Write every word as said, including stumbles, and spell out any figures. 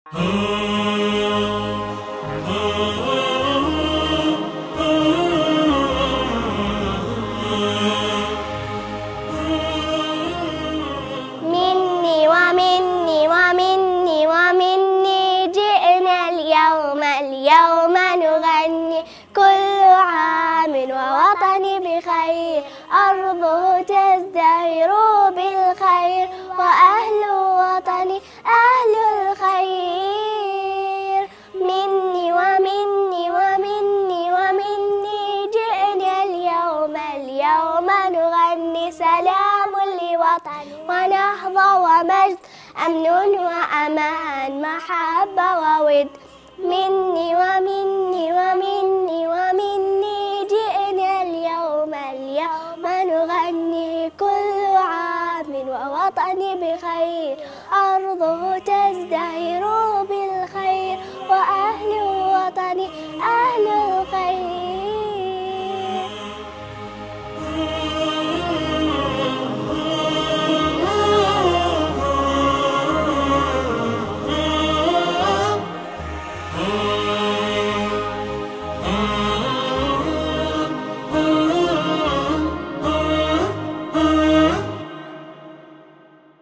مني ومني ومني ومني جئنا اليوم اليوم نغني كل عام ووطني بخير أرضه تزدهر بالخير وأهل وطني أهل الخير. مني ومني ومني ومني جئنا اليوم اليوم نغني سلام لوطني ونهضة ومجد أمن وأمان محبة وود. مني ومني ومني ومني جئنا اليوم اليوم نغني كل عام ووطني بخير أرضه تزدهر